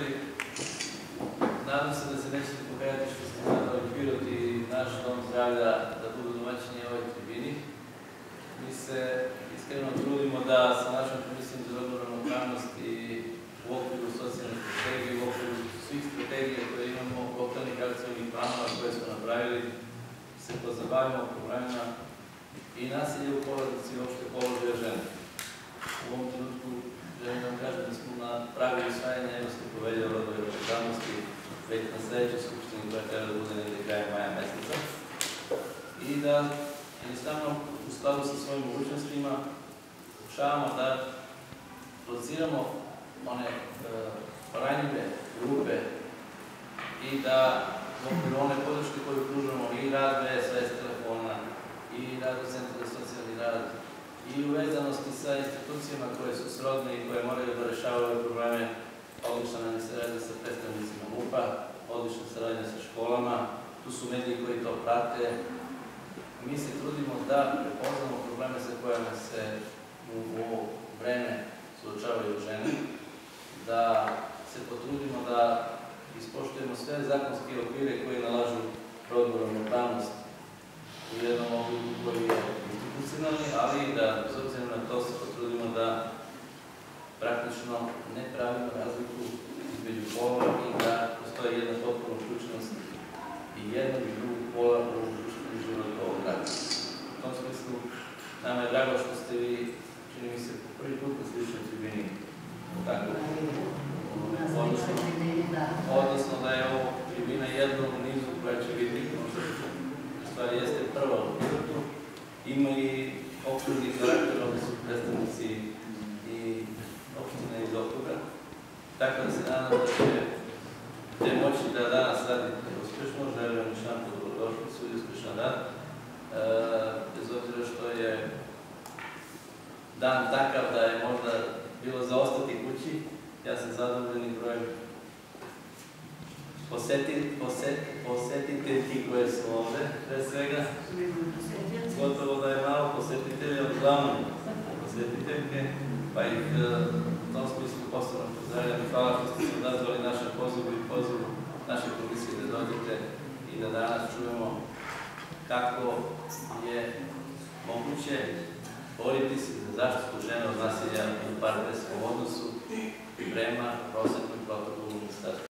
dobrodošli. Nadam se da se nećete pokajati što ste zadali Pirot i naš dom zdravlja da budu domaćini ovoj tribini. Mi se iskreno trudimo da sa našom Komisijom za rodnu ravnopravnost i u okviru socijalne strategije, u okviru svih strategija koje imamo, lokalnih akcijnih planova koje smo napravili, se pozabavimo problemima i nasilje u porodici i uopšte položaja žene. U ovom trenutku želim da vam kažem da smo na pragu usvajanja Evropske povelje o rodnoj ravnopravnosti već na sledećoj skupštini koja treba da bude negde krajem maja meseca i da jednostavno u skladu sa svojim mogućnostima pokušavamo da lociramo one ranjive grupe i da u okviru one podrške koju pružamo i rad SOS telefona i rad u Centru za socijalni rad i uvezanosti sa institucijama koje su srodne i koje moraju da rešavaju ove probleme. Odlična nam je saradnja sa predstavnicima MUP-a, odlična saradnja sa školama, tu su mediji koji to prate. Mi se trudimo da prepoznamo probleme sa kojima se u ovo vreme suočavaju žene, da se potrudimo da ispoštujemo sve zakonske okvire koji nalažu rodnu ravnopravnost u jednom obliku koji je institucionalni, ali i da, bez obzira na to, se potrudimo da praktično ne pravimo razliku između polova i da postoji jedna potpuna uključenost i jednog i drugog pola u društveni život ovog grada. U tom smislu, nama je drago što ste vi, čini mi se, prvi put na sličnoj tribini. Odnosno da je ovo tribina jedna u nizu koja će biti, možda u stvari jeste prva u Pirotu, ima i okružni karakter, ovdje su predstavnici i opštine iz okruga. Tako da se nadam da ćete moći da danas radite uspešno, želim još jedan put dobrodošlicu i uspešan dan. Bez obzira što je dan takav da je možda bilo za ostati kući, ja sam zadovoljan brojem posetiteljki koje su ovde, pre svega. Gotovo da je malo posetitelja, uglavnom posetiteljke, pa ih u tom smislu posebno pozdravljam i hvala što ste se odazvali našem pozivu i pozivu naše komisije da dođete i da danas čujemo kako je moguće boriti se za zaštitu žene od nasilja u partnerskom odnosu prema prosvetnom protokolu ministarstva.